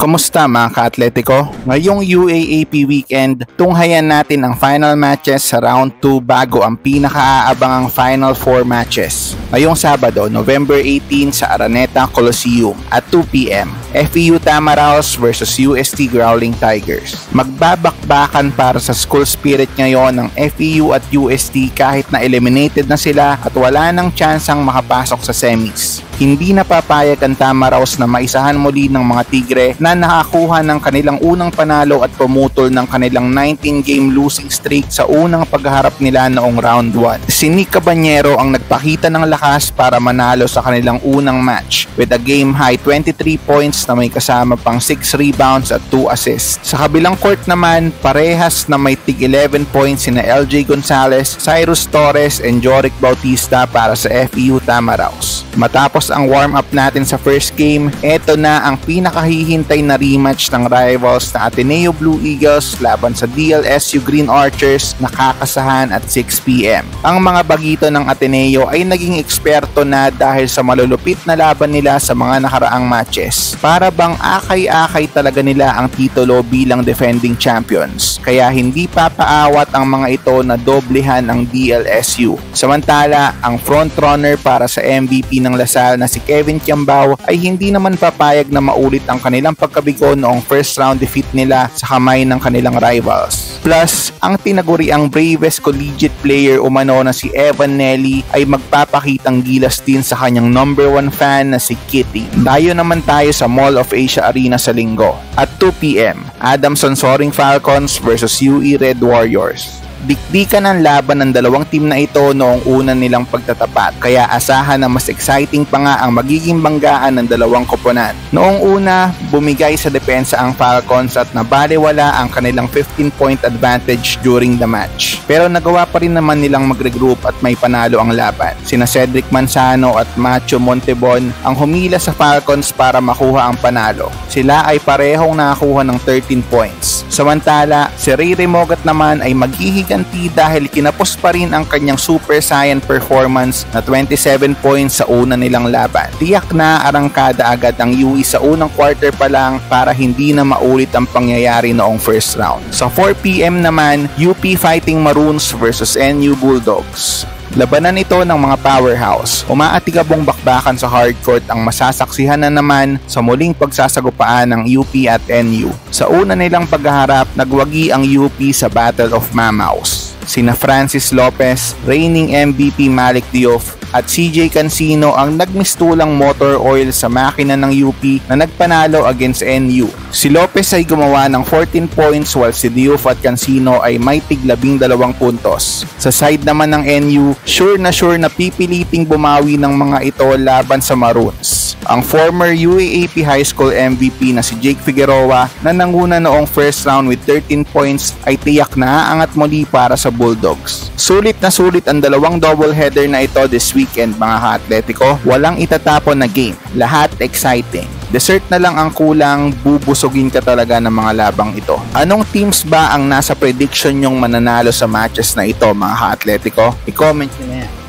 Kumusta mga ka-Atletico? Ngayong UAAP weekend, tunghayan natin ang final matches sa round 2 bago ang pinakaabangang final 4 matches. Ngayong Sabado, November 18 sa Araneta Coliseum at 2 PM, FEU Tamaraos vs UST Growling Tigers. Magbabakbakan para sa school spirit ngayon ng FEU at UST kahit na eliminated na sila at wala nang tsansang makapasok sa semis. Hindi napapayag ang Tamaraos na maisahan muli ng mga Tigre na nakakuha ng kanilang unang panalo at pumutol ng kanilang 19-game losing streak sa unang pagharap nila noong round 1. Si Nick Cabanyero ang nagpakita ng lakas para manalo sa kanilang unang match with a game-high 23 points na may kasama pang 6 rebounds at 2 assists. Sa kabilang court naman, parehas na may tig 11 points sina LJ Gonzalez, Cyrus Torres, and Joric Bautista para sa FEU Tamaraos. Matapos ang warm-up natin sa first game, eto na ang pinakahihintay na rematch ng rivals na Ateneo Blue Eagles laban sa DLSU Green Archers na kakasahan at 6 PM. Ang mga bagito ng Ateneo ay naging eksperto na dahil sa malulupit na laban nila sa mga nakaraang matches. Para bang akay-akay talaga nila ang titulo bilang defending champions, kaya hindi papaawat ang mga ito na doblehan ang DLSU. Samantala, ang frontrunner para sa MVP ng Lasal na si Kevin Kiambao ay hindi naman papayag na maulit ang kanilang pagkabigo noong first round defeat nila sa kamay ng kanilang rivals. Plus, ang tinaguriang bravest collegiate player umano na si Evan Nelly ay magpapakitang gilas din sa kanyang number 1 fan na si Kitty. Dayo naman tayo sa Mall of Asia Arena sa Linggo. At 2 PM, Adamson Soaring Falcons vs UE Red Warriors. Dikdikan ang laban ng dalawang team na ito noong una nilang pagtatapat, kaya asahan na mas exciting pa nga ang magiging banggaan ng dalawang koponan. Noong una, bumigay sa depensa ang Falcons at nabaliwala ang kanilang 15-point advantage during the match. Pero nagawa pa rin naman nilang mag-regroup at may panalo ang laban. Sina Cedric Manzano at Macho Montebon ang humila sa Falcons para makuha ang panalo. Sila ay parehong nakakuha ng 13 points. Samantala, si Ray Remogat naman ay maghihiganti dahil kinapos pa rin ang kanyang Super Saiyan performance na 27 points sa una nilang laban. Tiyak na arangkada agad ang UE sa unang quarter pa lang para hindi na maulit ang pangyayari noong first round. Sa 4 PM naman, UP Fighting Maroons vs NU Bulldogs. Labanan ito ng mga powerhouse. Umaatigabong bakbakan sa hardcourt ang masasaksihan na naman sa muling pagsasagupaan ng UP at NU. Sa una nilang paghaharap, nagwagi ang UP sa Battle of Mamaus. Sina Francis Lopez, reigning MVP Malik Diouf, at CJ Cancino ang nagmistulang motor oil sa makina ng UP na nagpanalo against NU. Si Lopez ay gumawa ng 14 points while si Diouf at Cancino ay may tig 12 puntos. Sa side naman ng NU, sure na pipiliting bumawi ng mga ito laban sa Maroons. Ang former UAAP High School MVP na si Jake Figueroa na nanguna noong first round with 13 points ay tiyak na aangat muli para sa Bulldogs. Sulit na sulit ang dalawang doubleheader na ito this weekend mga ka-Atletico. Walang itatapon na game. Lahat exciting. Dessert na lang ang kulang, bubusugin ka talaga ng mga labang ito. Anong teams ba ang nasa prediction nyong mananalo sa matches na ito mga ka-Atletico? I-comment nyo na yan.